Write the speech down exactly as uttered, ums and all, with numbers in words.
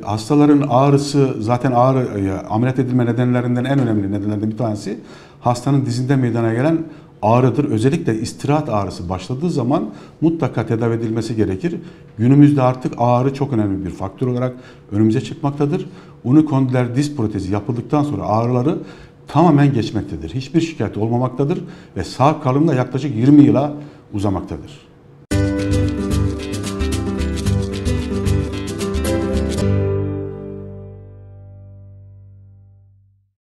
Hastaların ağrısı zaten ağrı ameliyat edilme nedenlerinden en önemli nedenlerden bir tanesi hastanın dizinde meydana gelen ağrıdır. Özellikle istirahat ağrısı başladığı zaman mutlaka tedavi edilmesi gerekir. Günümüzde artık ağrı çok önemli bir faktör olarak önümüze çıkmaktadır. Unikondyler diz protezi yapıldıktan sonra ağrıları tamamen geçmektedir. Hiçbir şikayet olmamaktadır ve sağ kalım da yaklaşık yirmi yıla uzamaktadır.